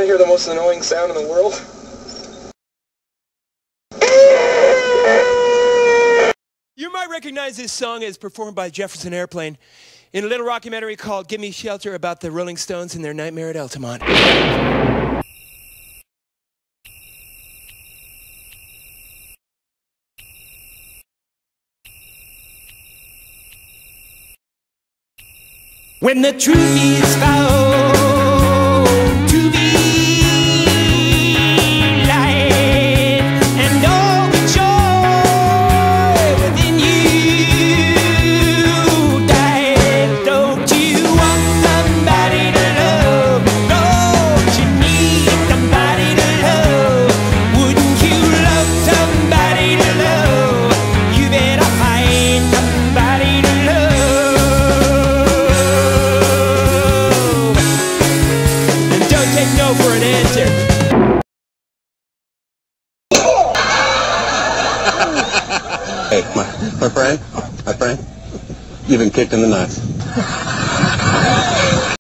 hear the most annoying sound in the world? You might recognize this song as performed by Jefferson Airplane in a little documentary called Give Me Shelter about the Rolling Stones and their nightmare at Altamont. When the truth is found to be light, and all the joy within you died, don't you want somebody to love? Don't you need somebody to love? Wouldn't you love somebody to love? You better find somebody to love. Take no for an answer. Hey, my friend, you've been kicked in the nuts.